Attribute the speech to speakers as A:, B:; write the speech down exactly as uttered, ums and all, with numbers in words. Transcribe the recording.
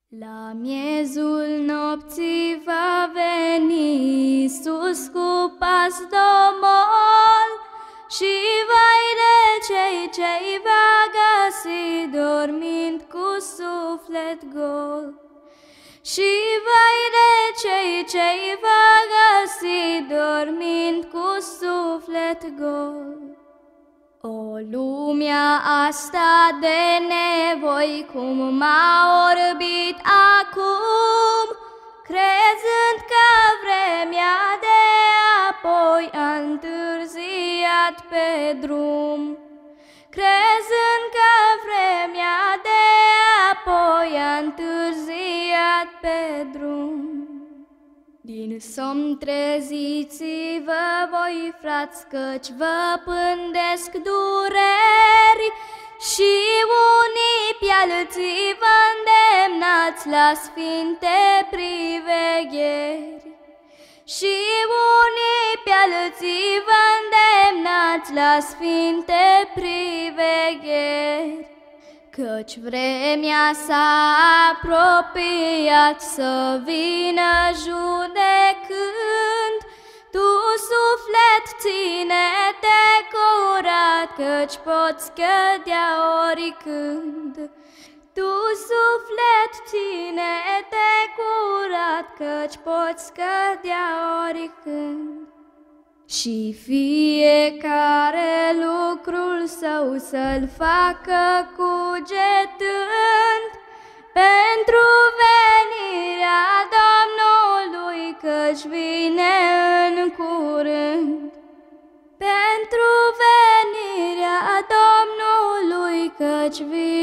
A: La miezul nopții va veni Iisus cu pas domol și vai de cei ce-i va găsi dormind cu suflet gol. Și vai de cei ce-i va găsi dormind cu suflet gol. O, lumea asta de nevoi cum m-a orbit acum, crezând că vremea de apoi a întârziat pe drum, crezând că vremea de apoi a întârziat pe drum. Din somn treziți-vă voi, frați, căci vă pândesc dureri și unii pe alții vă îndemnați la sfinte privegheri. Și unii pe alții vă îndemnați la sfinte privegheri. Căci vremea s-a apropiat să vină judecând. Tu, suflet, ține-te curat, căci poți cădea oricând. Tu, suflet, ține-te curat, căci poți cădea oricând. Și fiecare lucrul său să-l facă cugetând pentru venirea Domnului, căci vine în curând. Pentru venirea Domnului, căci vine